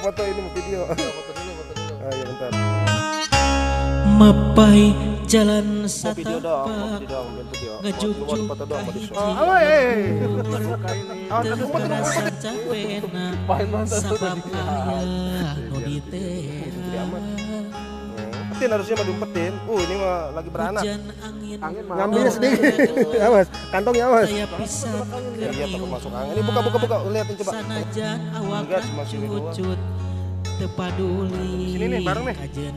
foto ini mau video. Foto dulu. Oh iya bentar. Mapai jalan satapak video dong, video. ngejuk-juk Foto doang mau disuruh. Umpetin harusnya mah diumpetin. Ini mah lagi beranak. Angin Ngambilnya sedikit. Awas, kantongnya awas. Iya, takut masuk angin. Ini buka, lihatin coba. Enggak, cuma sini doang. Tepaduli sini nih, bareng nih.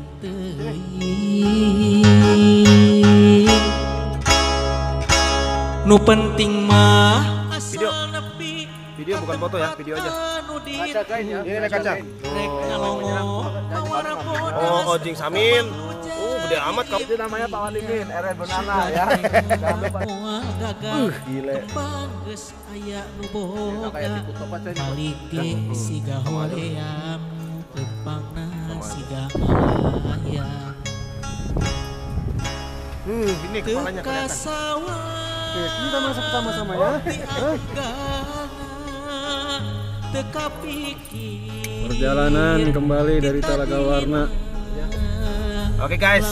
Nu penting mah video bukan foto ya, video aja. Kaca guys ya. Ini kaca. Oh, Ojing Samin. Gede amat kamu. Itu namanya Pak Walimin, RR Bonana ya. Gile. Aya nu boga balik ge siga hoream tepangna siga malayang. Ini kepalanya kelihatan. Oke, kita masuk sama-sama ya. Perjalanan kembali dari Talaga Warna. Oke guys,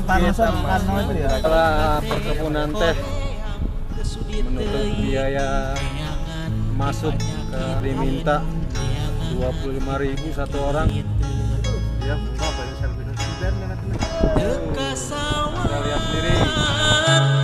setelah perkebunan teh menutup biaya masuk ke diminta 25.000 satu orang. Ya, enggak banyak selfie. Kita lihat sendiri.